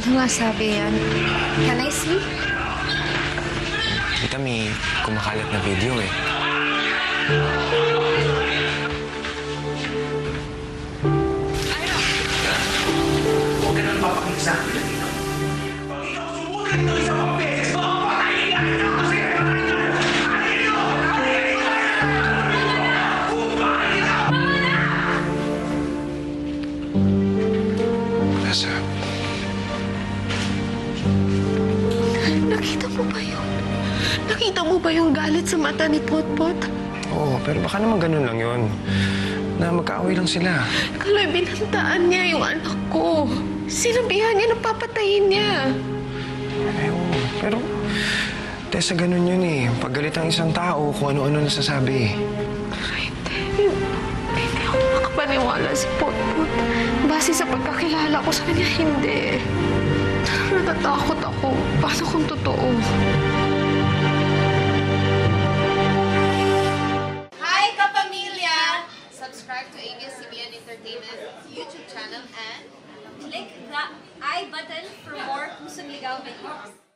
Ano nga sabi yan? Can I see? Tita, may kumakalat na video eh. Huwag ka nang papakita sa akin dito. Pag ikaw sumulat ito isang mga beses, makapatayin ka ito kasi ayaw nyo! Nasa... Nakita mo ba yun? Nakita mo ba yung galit sa mata ni Potpot? Oo, pero baka naman ganun lang yun. Na magkaaway lang sila. Kaloy, binantaan niya yung anak ko. Sinabihan niya na papatayin niya. Eh, oo. Pero, Tessa, ganun yun eh. Paggalit ang isang tao, kung ano-ano nasasabi. Hindi ako makapaniwala si Potpot. Base sa pagkakilala ko sa kanya, hindi. Natatakot ako. Paano kung totoo? Hi, kapamilya! Subscribe to ABS-CBN Entertainment YouTube channel and click the I button for more Pusong Ligaw videos.